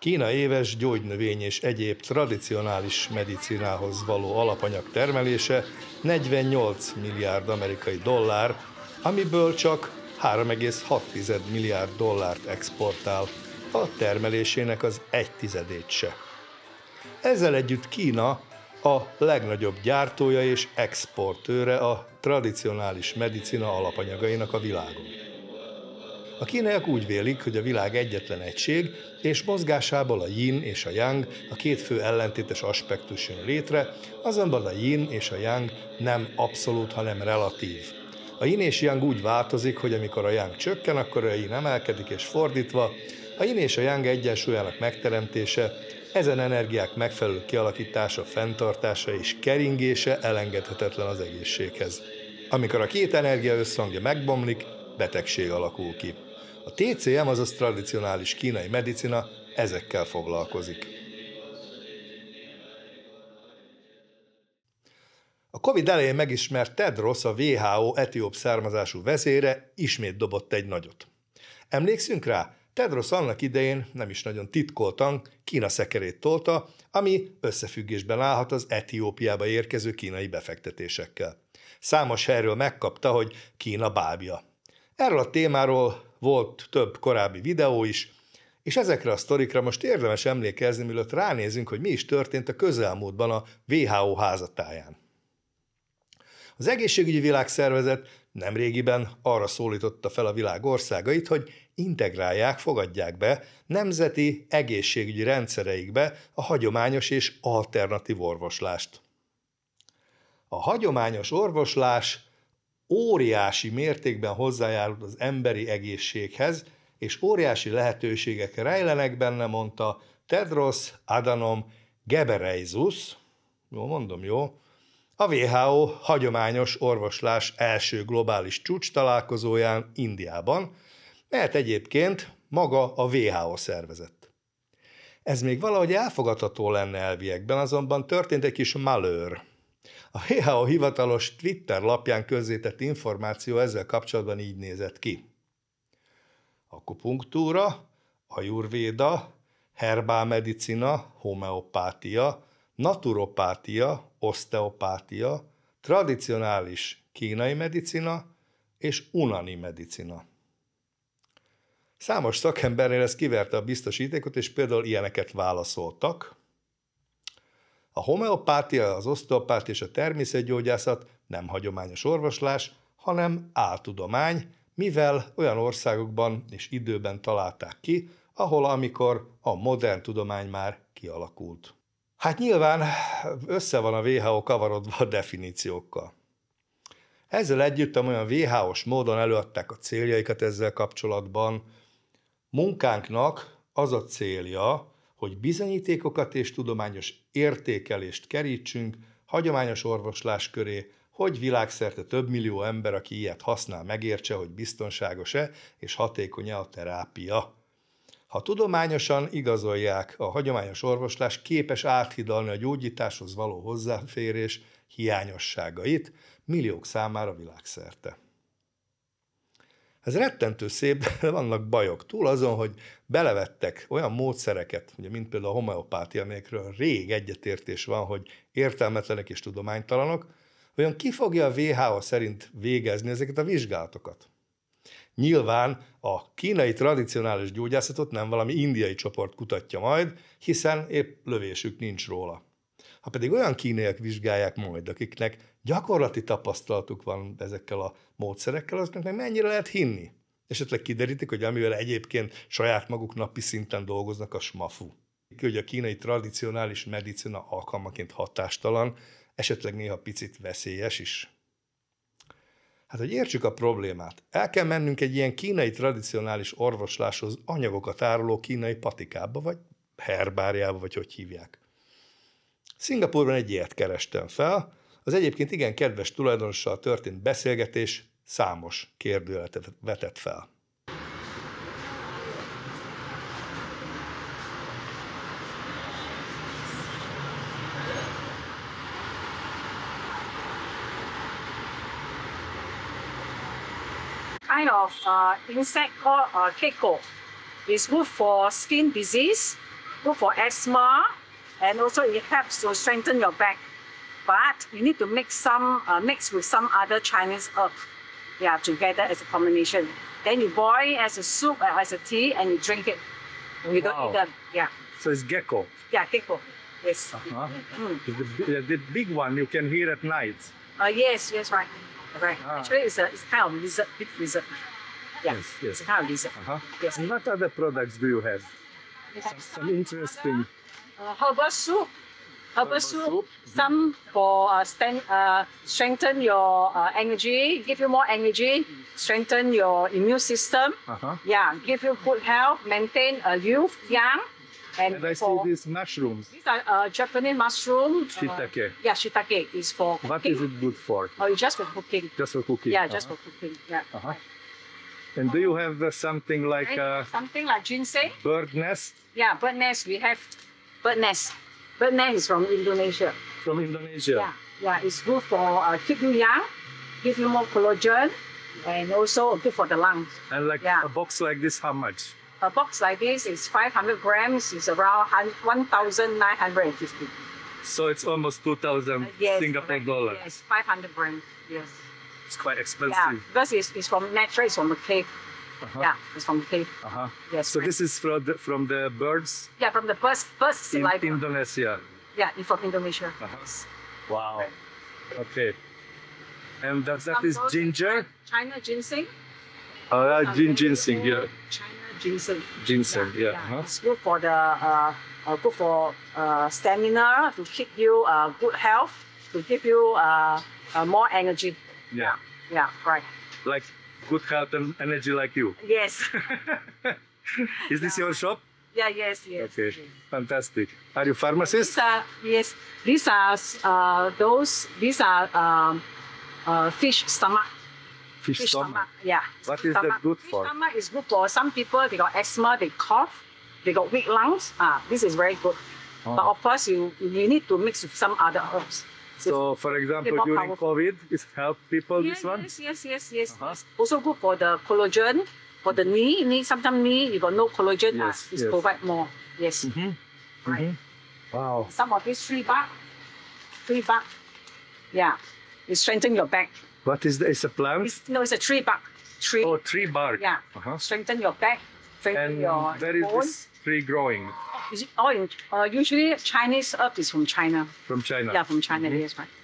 Kína éves gyógynövény és egyéb tradicionális medicinához való alapanyag termelése 48 milliárd amerikai dollár, amiből csak 3,6 milliárd dollárt exportál, a termelésének az 1/10 se. Ezzel együtt Kína a legnagyobb gyártója és exportőre a tradicionális medicina alapanyagainak a világon. A kínaiak úgy vélik, hogy a világ egyetlen egység, és mozgásából a yin és a yang, a két fő ellentétes aspektus jön létre, azonban a yin és a yang nem abszolút, hanem relatív. A yin és yang úgy változik, hogy amikor a yang csökken, akkor a yin emelkedik, és fordítva. A yin és a yang egyensúlyának megteremtése, ezen energiák megfelelő kialakítása, fenntartása és keringése elengedhetetlen az egészséghez. Amikor a két energia összhangja megbomlik, betegség alakul ki. A TCM, azaz tradicionális kínai medicina ezekkel foglalkozik. A Covid elején megismert Tedros, a WHO etióp származású vezére ismét dobott egy nagyot. Emlékszünk rá? Tedros annak idején nem is nagyon titkoltan Kína szekerét tolta, ami összefüggésben állhat az Etiópiába érkező kínai befektetésekkel. Számos helyről megkapta, hogy Kína bábja. Erről a témáról volt több korábbi videó is, és ezekre a sztorikra most érdemes emlékezni, mielőtt ránézünk, hogy mi is történt a közelmúltban a WHO házatáján. Az Egészségügyi Világszervezet nemrégiben arra szólította fel a világ országait, hogy integrálják, fogadják be nemzeti egészségügyi rendszereikbe a hagyományos és alternatív orvoslást. A hagyományos orvoslás óriási mértékben hozzájárult az emberi egészséghez, és óriási lehetőségek rejlenek benne, mondta Tedros Adhanom Ghebreyesus, jól mondom, jó? A WHO hagyományos orvoslás első globális csúcs találkozóján Indiában, mert egyébként maga a WHO szervezet. Ez még valahogy elfogadható lenne elviekben, azonban történt egy kis malőr. A WHO hivatalos Twitter lapján közzétett információ ezzel kapcsolatban így nézett ki. Akupunktúra, ajurvéda, herbálmedicina, homeopátia, naturopátia, oszteopátia, tradicionális kínai medicina és unani medicina. Számos szakembernél ez kiverte a biztosítékot, és például ilyeneket válaszoltak. A homeopátia, az oszteopátia és a természetgyógyászat nem hagyományos orvoslás, hanem áltudomány, mivel olyan országokban és időben találták ki, ahol amikor a modern tudomány már kialakult. Hát nyilván össze van a WHO kavarodva a definíciókkal. Ezzel együtt olyan WHO-s módon előadták a céljaikat ezzel kapcsolatban. Munkánknak az a célja, hogy bizonyítékokat és tudományos értékelést kerítsünk hagyományos orvoslás köré, hogy világszerte több millió ember, aki ilyet használ, megértse, hogy biztonságos-e és hatékony-e a terápia. Ha tudományosan igazolják, a hagyományos orvoslás képes áthidalni a gyógyításhoz való hozzáférés hiányosságait milliók számára világszerte. Ez rettentő szép, de vannak bajok. Túl azon, hogy belevettek olyan módszereket, ugye, mint például a homeopátia, amelyekről rég egyetértés van, hogy értelmetlenek és tudománytalanok, olyan ki fogja a WHO szerint végezni ezeket a vizsgálatokat? Nyilván a kínai tradicionális gyógyászatot nem valami indiai csoport kutatja majd, hiszen épp lövésük nincs róla. Ha pedig olyan kínaiak vizsgálják majd, akiknek gyakorlati tapasztalatuk van ezekkel a módszerekkel, azoknak meg mennyire lehet hinni? Esetleg kiderítik, hogy amivel egyébként saját maguk napi szinten dolgoznak, a smafu. Hogy a kínai tradicionális medicina alkalmaként hatástalan, esetleg néha picit veszélyes is. Hát, hogy értsük a problémát, el kell mennünk egy ilyen kínai tradicionális orvosláshoz anyagokat áruló kínai patikába, vagy herbáriába, vagy hogy hívják. Szingapúrban egy ilyet kerestem fel, az egyébként igen kedves tulajdonossal történt beszélgetés számos kérdőjelet vetett fel. Kind of insect called keiko. It's good for skin disease good for asthma, and also it helps to strengthen your back. But you need to mix with some other Chinese herb, yeah, together as a combination. Then you boil as a soup or as a tea, and you drink it. You don't eat them. Yeah. So it's gecko. Yeah, gecko. Yes. The big one you can hear at night. Yes, right. Right. Actually, it's kind of lizard, big lizard. Yeah. Yes. It's kind of lizard. Yes. And what other products do you have? Some interesting. Herbal soup. Herbal soup. Some for strengthen your energy, give you more energy, strengthen your immune system. Yeah, give you good health, maintain youth, young. And I see these mushrooms. These are Japanese mushroom. Shiitake. Yeah, shiitake is for cooking. What is it good for? Oh, it's just for cooking. Just for cooking? Yeah, just for cooking. Yeah. And do you have something like something like ginseng? Bird nest? Yeah, bird nest. We have bird nest. Bird nest is from Indonesia. From Indonesia? Yeah, it's good for keep you young, give you more collagen, and also good for the lungs. And like a box like this, how much? A box like this is 500 grams, is around 1,950. So it's almost 2,000 Singapore dollars. Yes, 500 grams. Yes. It's quite expensive. Yeah, because it's from natural, it's from the cave. Yeah, it's from the cave. Yes. So this is from the birds? Yeah, from the birds in Indonesia. Yeah, it's from Indonesia. Wow. Okay. And that is ginger? China ginseng. Ginseng, yeah. China ginseng. Ginseng, yeah. It's good for stamina, to keep you good health, to give you more energy. Yeah. Yeah, right. Like good health and energy like you. Yes. Is this your shop? Yeah, yes. Okay, fantastic. Are you pharmacist? Yes. These are fish stomach. Fish stomach? Yeah. What is that good for? Fish stomach is good for some people. They got asthma, they cough, they got weak lungs. This is very good. But of course, you need to mix with some other herbs. So, for example, during COVID, it help people, this one? Yes. Also good for the collagen, for the knee. Sometimes knee, you got no collagen, it provide more. Yes. Right. Wow. Some of these 3 baht. Yeah. It strengthen your back. What is that? It's a plant? It's a tree bark. Oh, tree bark. Yeah. Strengthen your back, strengthen your bone. And where is this tree growing? Usually Chinese herb is from China. From China? Yeah, from China, yes, right.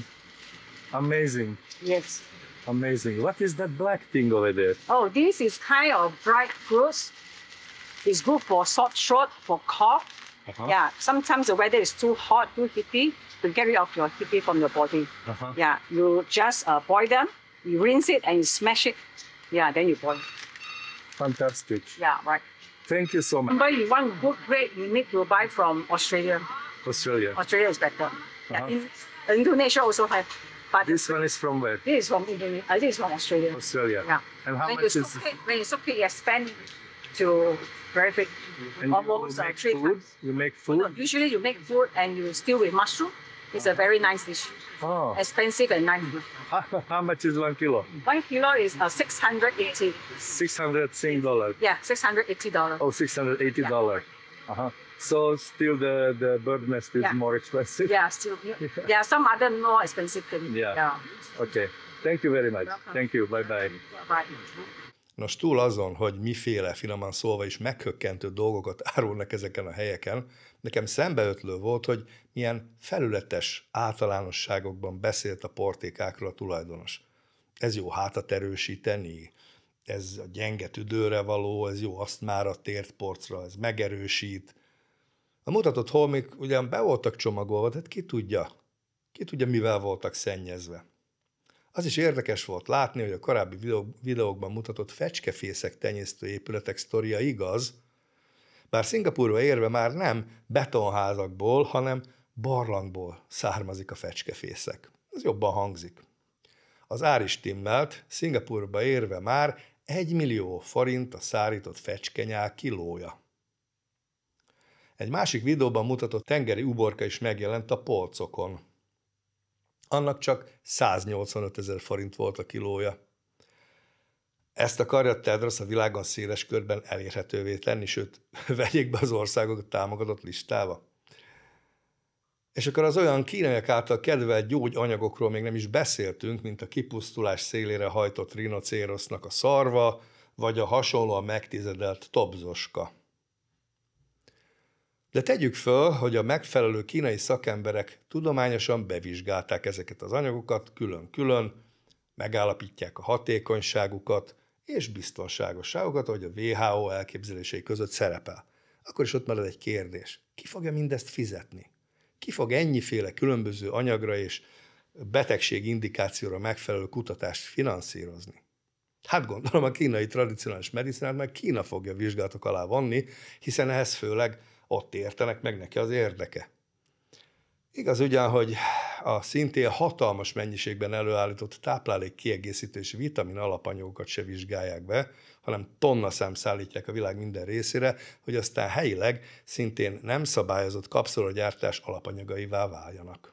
Amazing. Yes. Amazing. What is that black thing over there? Oh, this is kind of dried fruits. It's good for sore throat, for cough. Yeah, sometimes the weather is too hot, too heaty, to get rid of your heat from your body. Yeah, you just boil them, you rinse it and you smash it. Yeah, then you boil. Fantastic. Yeah, right. Thank you so much. Remember, you want good grade, you need to buy from Australia. Australia. Australia is better. Yeah, Indonesia also have. But this one is from where? This is from Indonesia. This is from Australia. Australia. Yeah. And how much is it? When you soak it, you expand to very big. And almost you make 3 food? times. You make food? Usually you make food and you stew with mushroom. It's a very nice dish. Oh. Expensive and nice. How much is 1 kilo? 1 kilo is 680. 600 Sing dollar. Yeah, $680. Oh, $680. So still the bird nest is more expensive? Yeah, still. There are some other more expensive things. Yeah. Okay. Thank you very much. Welcome. Thank you. Bye-bye. Bye. Nos, túl azon, hogy miféle, finoman szólva is meghökkentő dolgokat árulnak ezeken a helyeken, nekem szembeötlő volt, hogy milyen felületes általánosságokban beszélt a portékákról a tulajdonos. Ez jó hátat erősíteni, ez a gyenge tüdőre való, ez jó asztmára, tért porcra, ez megerősít. A mutatott holmik ugyan be voltak csomagolva, tehát ki tudja, mivel voltak szennyezve. Az is érdekes volt látni, hogy a korábbi videókban mutatott fecskefészek tenyésztő épületek sztoria igaz, bár Szingapúrba érve már nem betonházakból, hanem barlangból származik a fecskefészek. Ez jobban hangzik. Az ár is timmelt, Szingapúrba érve már 1 millió forint a szárított fecskenyál kilója. Egy másik videóban mutatott tengeri uborka is megjelent a polcokon. Annak csak 185 000 forint volt a kilója. Ezt akarja Tedros a világon széles körben elérhetővé tenni, sőt, vegyék be az országokat támogatott listába. És akkor az olyan kínaiak által kedvelt gyógyanyagokról még nem is beszéltünk, mint a kipusztulás szélére hajtott rinocérosznak a szarva, vagy a hasonlóan megtizedelt tobzoska. De tegyük föl, hogy a megfelelő kínai szakemberek tudományosan bevizsgálták ezeket az anyagokat külön-külön, megállapítják a hatékonyságukat és biztonságosságukat, ahogy a WHO elképzelései között szerepel. Akkor is ott marad egy kérdés. Ki fogja mindezt fizetni? Ki fog ennyiféle különböző anyagra és betegség indikációra megfelelő kutatást finanszírozni? Hát gondolom a kínai tradicionális medicinát meg Kína fogja vizsgálatok alá vonni, hiszen ehhez főleg ott értenek meg neki az érdeke. Igaz ugyan, hogy a szintén hatalmas mennyiségben előállított táplálék kiegészítő és vitamin alapanyagokat se vizsgálják be, hanem tonnaszám szállítják a világ minden részére, hogy aztán helyileg szintén nem szabályozott kapszulagyártás alapanyagaivá váljanak.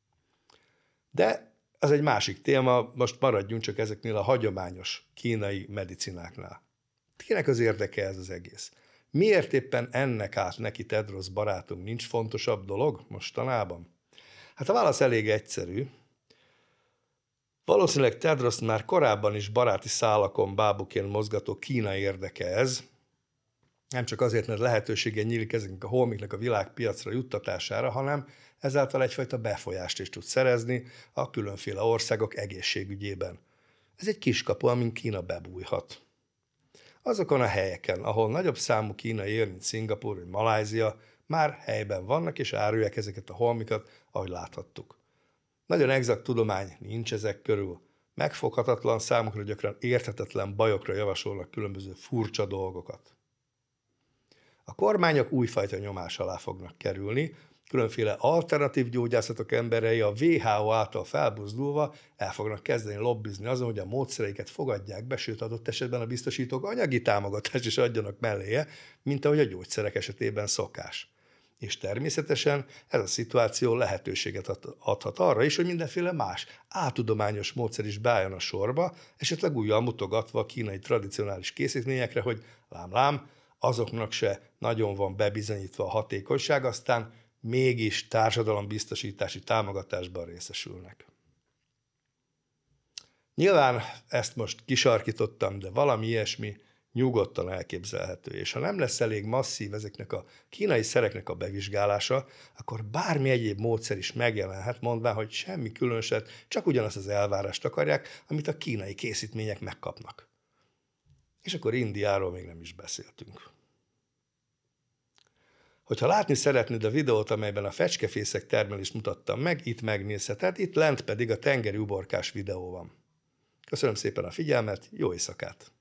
De ez egy másik téma, most maradjunk csak ezeknél a hagyományos kínai medicináknál. Kinek az érdeke ez az egész? Miért éppen ennek át neki Tedros barátunk? Nincs fontosabb dolog mostanában? Hát a válasz elég egyszerű. Valószínűleg Tedros már korábban is baráti szálakon bábuként mozgató Kína érdeke ez, nem csak azért, mert lehetősége nyílik ezeknek a holmiknek a világpiacra juttatására, hanem ezáltal egyfajta befolyást is tud szerezni a különféle országok egészségügyében. Ez egy kiskapu, amin Kína bebújhat. Azokon a helyeken, ahol nagyobb számú kínai él, mint Szingapúr vagy Malázia, már helyben vannak és árulják ezeket a holmikat, ahogy láthattuk. Nagyon exakt tudomány nincs ezek körül. Megfoghatatlan, számukra gyakran érthetetlen bajokra javasolnak különböző furcsa dolgokat. A kormányok újfajta nyomás alá fognak kerülni, különféle alternatív gyógyászatok emberei a WHO által felbuzdulva el fognak kezdeni lobbizni azon, hogy a módszereiket fogadják be, sőt adott esetben a biztosítók anyagi támogatást is adjanak melléje, mint ahogy a gyógyszerek esetében szokás. És természetesen ez a szituáció lehetőséget adhat arra is, hogy mindenféle más áltudományos módszer is beálljon a sorba, esetleg újjal mutogatva a kínai tradicionális készítményekre, hogy lám, azoknak se nagyon van bebizonyítva a hatékonyság, aztán mégis társadalombiztosítási támogatásban részesülnek. Nyilván ezt most kisarkítottam, de valami ilyesmi nyugodtan elképzelhető, és ha nem lesz elég masszív ezeknek a kínai szereknek a bevizsgálása, akkor bármi egyéb módszer is megjelenhet, mondván, hogy semmi különöset, csak ugyanazt az elvárást akarják, amit a kínai készítmények megkapnak. És akkor Indiáról még nem is beszéltünk. Hogyha látni szeretnéd a videót, amelyben a fecskefészek termelést mutattam meg, itt megnézheted, itt lent pedig a tengeri uborkás videó van. Köszönöm szépen a figyelmet, jó éjszakát!